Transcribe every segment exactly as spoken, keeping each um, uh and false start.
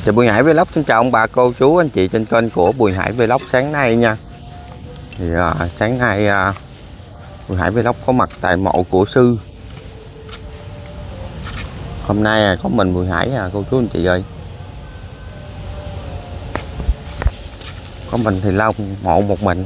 Thì Bùi Hải Vlog xin chào ông bà cô chú anh chị trên kênh của Bùi Hải Vlog sáng nay nha. Thì à, sáng nay à, Bùi Hải Vlog có mặt tại mộ của sư. Hôm nay à, có mình Bùi Hải à, cô chú anh chị ơi. Có mình thì lau mộ một mình.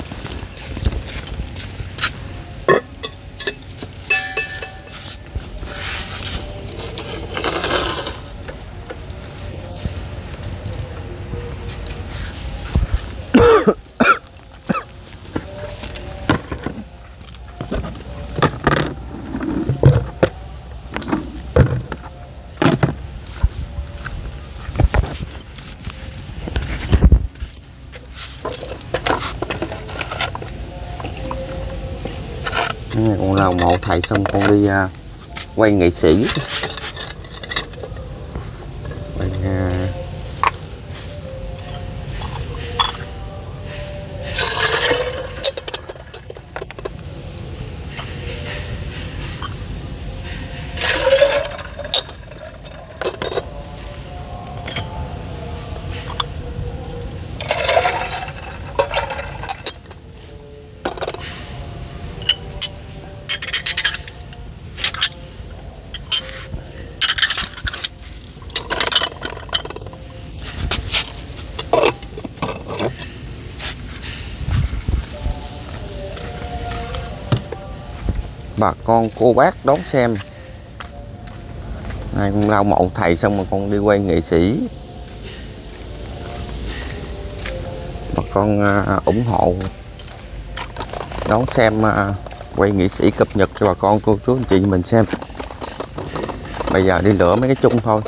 Con lau mộ thầy xong con đi uh, quay nghệ sĩ. Quay, uh... bà con cô bác đón xem. Này, con lau mộ thầy xong mà con đi quay nghệ sĩ. Bà con uh, ủng hộ đón xem uh, quay nghệ sĩ cập nhật cho bà con cô chú anh chị mình xem. Bây giờ đi lựa mấy cái chung thôi.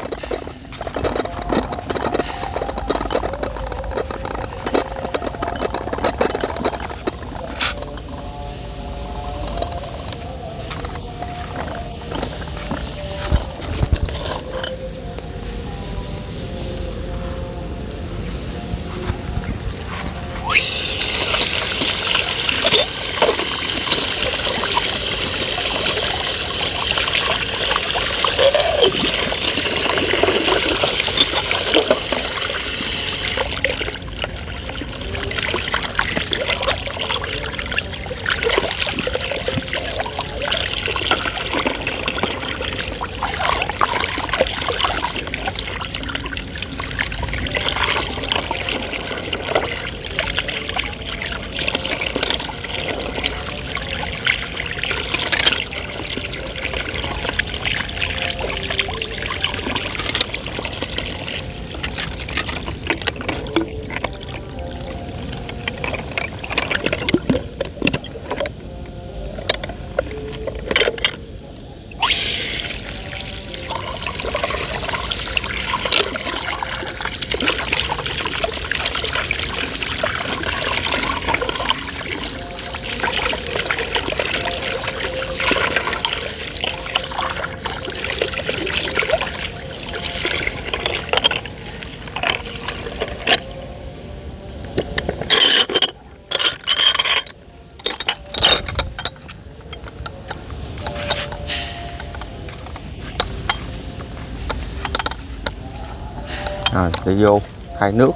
Rồi, để vô thay nước.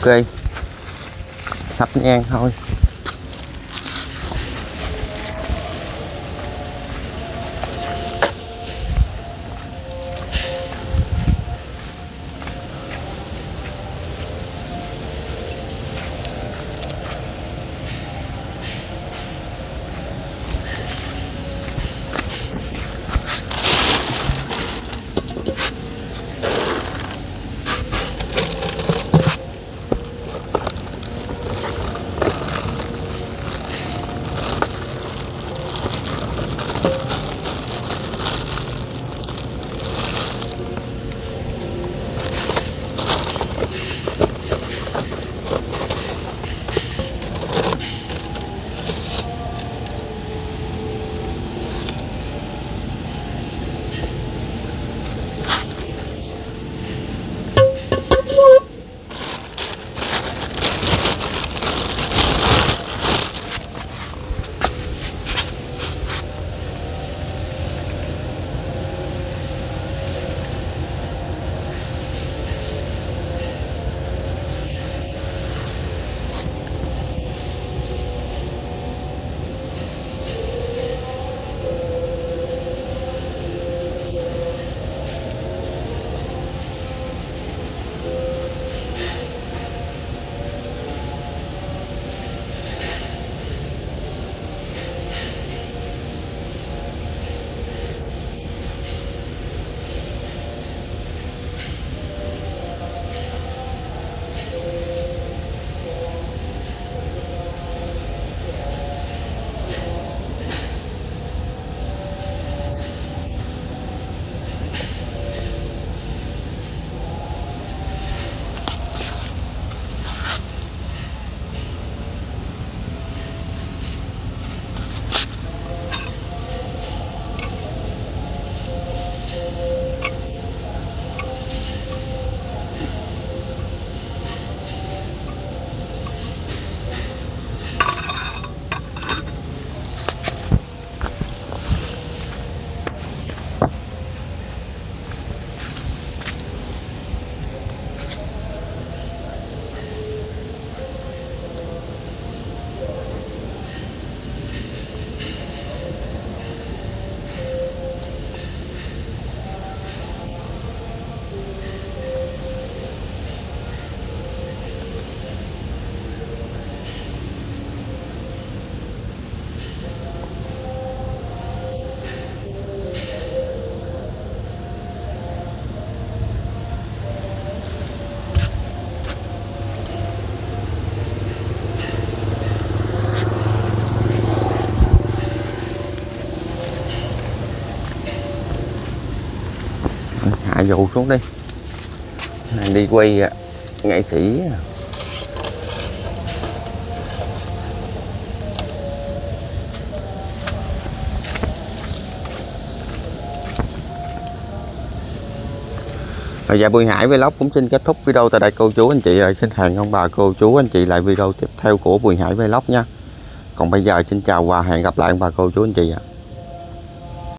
Ok, thắp nhang thôi. Hạ dù xuống đi, này đi quay nghệ sĩ. Rồi dạ, Bùi Hải Vlog cũng xin kết thúc video tại đây cô chú anh chị. Rồi xin hẹn ông bà cô chú anh chị lại video tiếp theo của Bùi Hải Vlog nha. Còn bây giờ xin chào và hẹn gặp lại ông bà cô chú anh chị ạ.